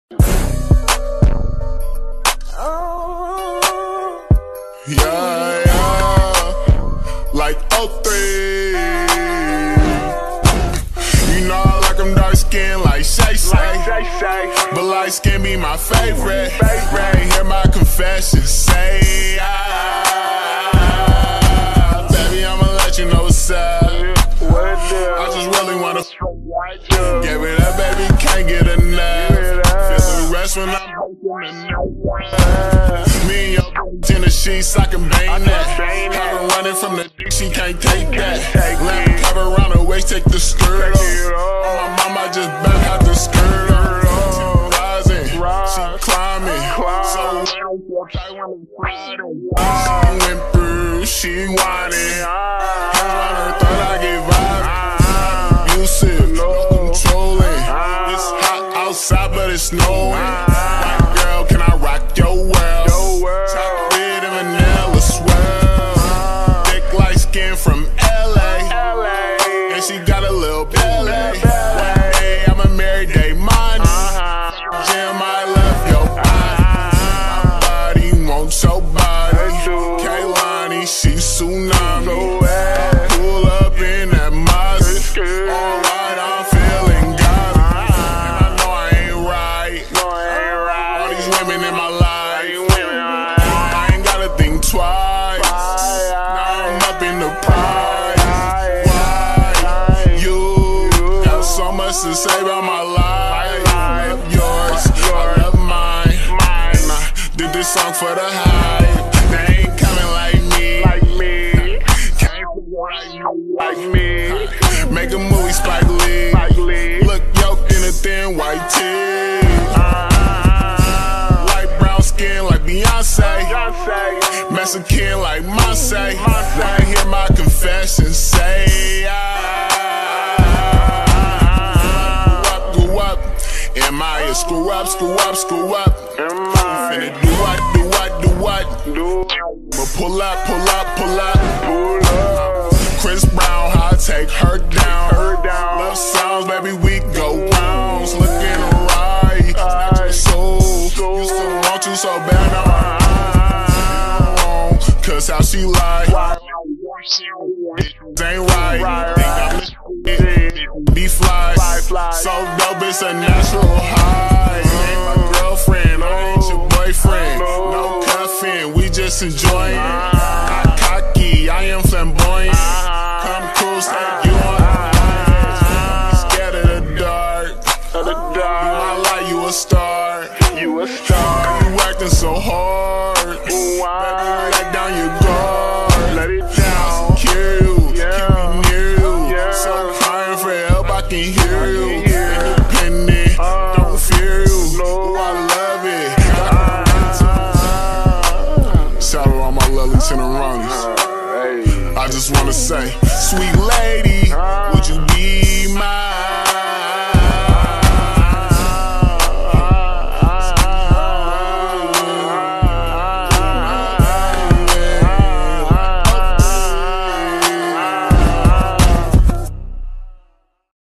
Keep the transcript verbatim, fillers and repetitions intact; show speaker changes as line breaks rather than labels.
Yeah, yeah, like oh three. You know I like them dark skin like Shay Shay, but light skin be my favorite. Hear my confession, say ah, baby, I'ma let you know what's up. I just really wanna give it up, baby, can't get enough. Feel the rest when I'm me and your in the sheets, I can bang that. Have her running from the dick, she can't take that. Let me cover around her waist, take the skirt off. On my mom, I just back out the skirt off. She rising, she climbing, so she went through, she whining. Hands on her thought I get vibes. Abusive, no controlling. It's hot outside, but it's snowing. White girl, can I rock your world? Chocolate and vanilla swirl. Thick light skin from L A, and she got a little belly. One day I'ma marry day money. Jim, I love your body. My body wants your body. Kaylani, she tsunami. Pull up in that Mazda. Alright, I'm feeling godly, and I know I ain't right. All these women in my life, twice. Now I'm up in the prize. Why? You have so much to say about my life. I love yours, I love mine. And I did this song for the hype. They ain't coming like me. Can't like me. Make a movie, Spike Lee. Look yoked in a thin white tee. Light brown skin like Beyonce. Mexican like Marseille. Wanna hear my confession, say ah. Go up, go up. Am I a screw up, screw up, screw up? Finna do what, do what, do what? I'ma pull up, pull up, pull up. Chris Brown, how I take her down. Love sounds, baby, we go rounds. Looking right, snatch your soul. Used to want you so bad, now cause how she lie, ain't right. Think I'm the be fly, so dope it's a natural high. Ain't my girlfriend, I ain't your boyfriend. No cuffing, we just enjoying. I'm cocky, I am flamboyant. Come cruise like you on scared of the dark. You my light, you a star. You a star. You acting so hard. Baby, let down your guard. Let it down. Secure you, yeah. Keep me near you. Yeah. So I'm crying for help, I can hear you. Independent, uh, don't fear you. No. Oh, I love it. Shout out all my lilies and runners. I just wanna say, sweet lady, would you be mine?